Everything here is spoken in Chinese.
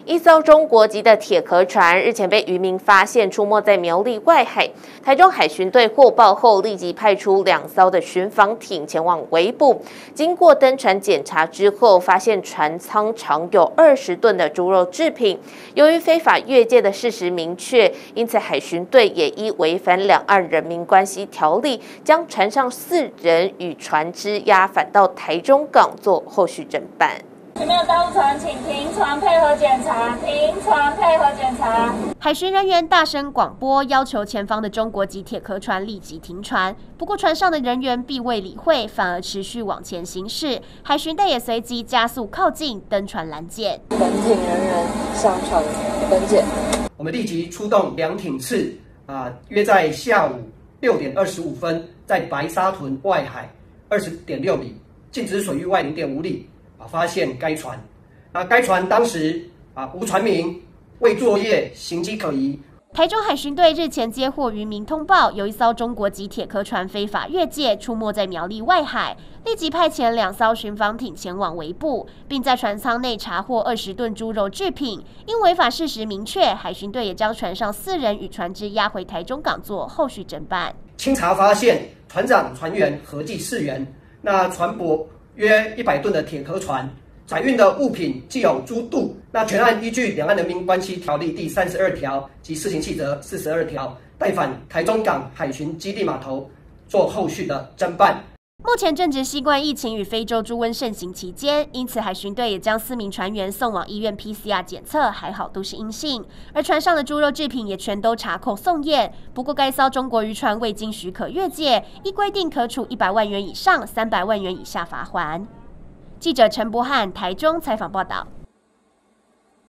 一艘中国籍的铁壳船日前被渔民发现出没在苗栗外海，台中海巡队获报后立即派出2艘的巡防艇前往围捕。经过登船检查之后，发现船舱藏有20吨的猪肉制品。由于非法越界的事实明确，因此海巡队也依违反两岸人民关系条例，将船上4人与船只押返到台中港做后续侦办。 前面的大陆船，请停船配合检查，停船配合检查。 海巡人员大声广播，要求前方的中国籍铁壳船立即停船。不过船上的人员并未理会，反而持续往前行驶。海巡队也随即加速靠近，登船拦截。 本艇人员上船登检。 我们立即出动2艇次，约在下午6点25分，在白沙屯外海20.6里，静止水域外0.5里。发现该船，该船当时无船名，未作业，行迹可疑。 台中海巡队日前接获渔民通报，有一艘中国籍铁壳船非法越界，出没在苗栗外海，立即派遣2艘巡防艇前往围捕，并在船舱内查获20吨猪肉制品。因违法事实明确，海巡队也将船上4人与船只押回台中港做后续侦办。 清查发现，船长、船员合计4人，那船舶约100吨的铁壳船，载运的物品既有猪肚，那全案依据《两岸人民关系条例》第32条及施行细则42条，带返台中港海巡基地码头做后续的侦办。 目前正值新冠疫情与非洲猪瘟盛行期间，因此海巡队也将4名船员送往医院 PCR 检测，还好都是阴性。而船上的猪肉制品也全都查扣送验。不过该艘中国渔船未经许可越界，依规定可处100万元以上300万元以下罚锾。记者陈柏翰台中采访报道。